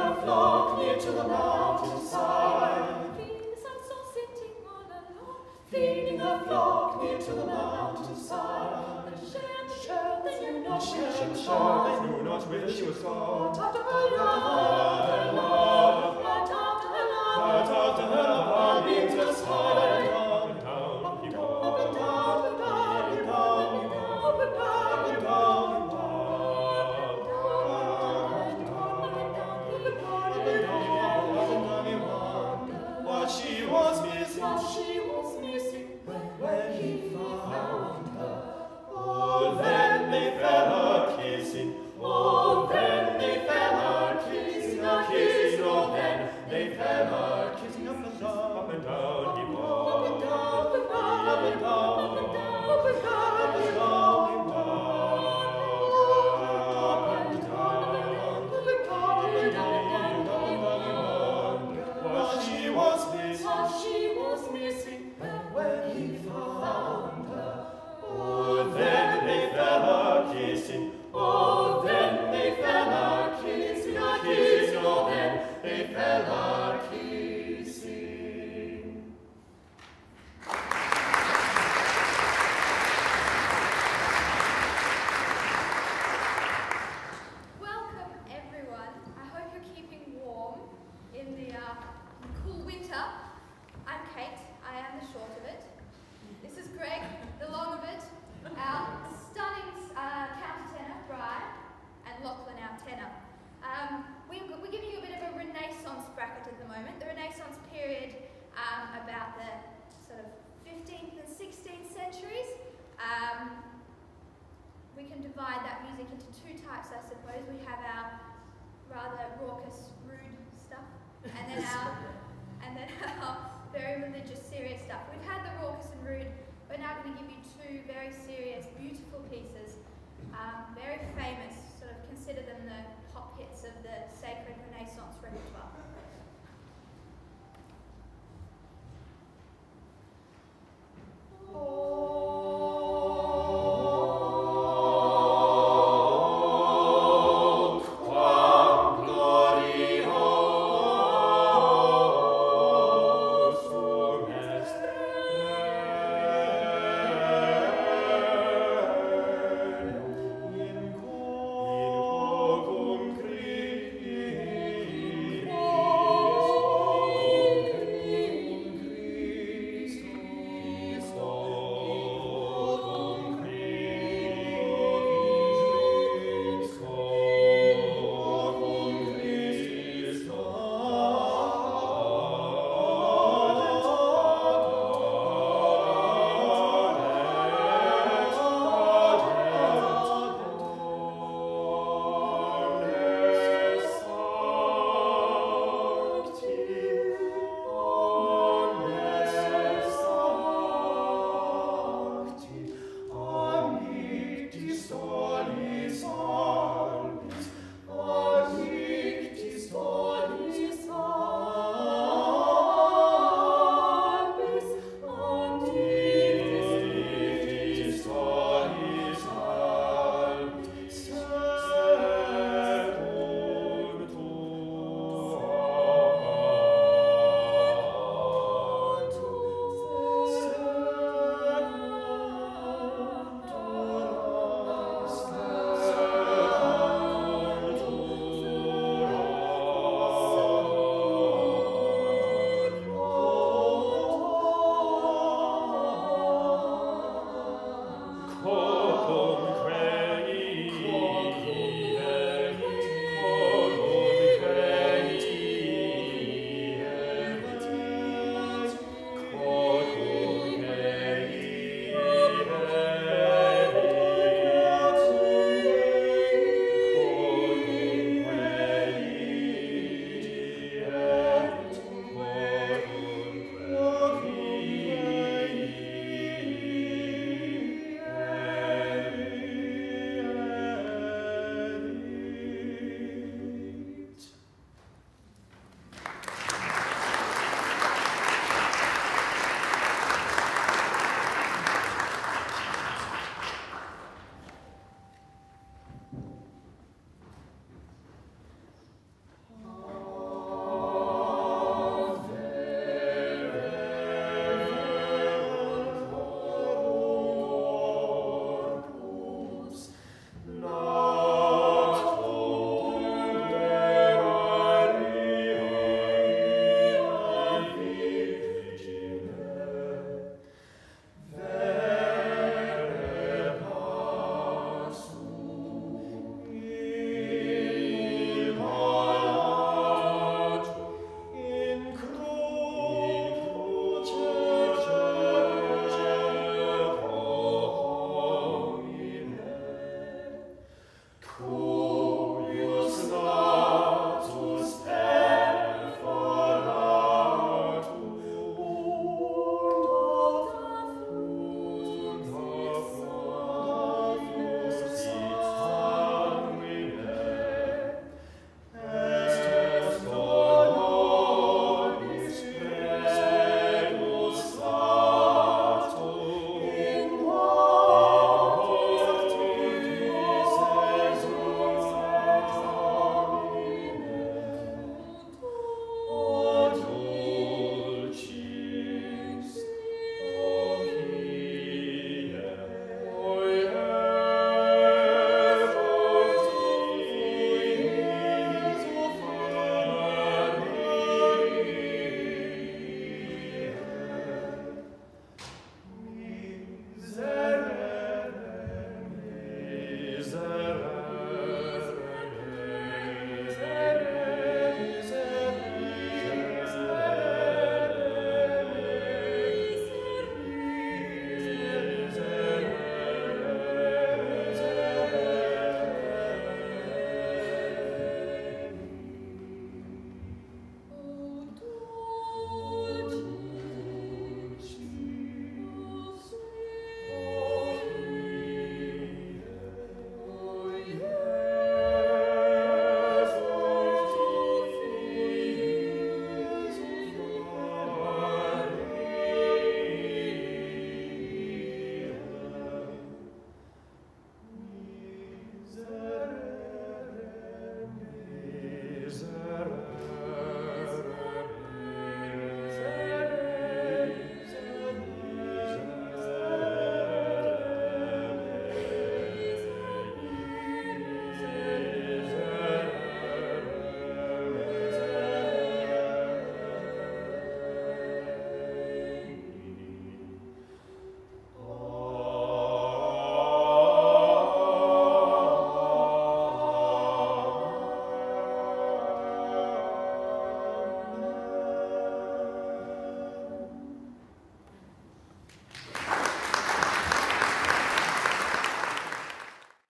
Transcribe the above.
a flock near to the mountainside. Feeding a flock near to the mountainside. The shepherd, they knew not whither she was gone. But after her love, means a side. Up and down, up and down, up and down, up and down, what she was missing, when he found her. Oh, then they fell a-kissing. Oh, then they fell a-kissing, a-kissing. Oh, then they fell a-kissing. Up and down he walked. Up and down, up and down, up and down, up and down, up and down, up and down he walked. What she was missing, when he found her. Oh, then they fell a-kissing. Oh, then they fell a-kissing, a-kissing. Oh, then they fell a-kissing. Welcome, everyone. I hope you're keeping warm in the cool winter. I'm Kate. I am the short of it. This is Greg, the long of it. Our stunning countertenor, Byrd, and Lochlan, our tenor. We're giving you a bit of a Renaissance bracket at the moment. The Renaissance period, about the sort of 15th and 16th centuries. We can divide that music into two types, I suppose. We have our rather raucous, rude stuff, and then our very religious, serious stuff. We've had the raucous and rude. We're now going to give you two very serious, beautiful pieces, very famous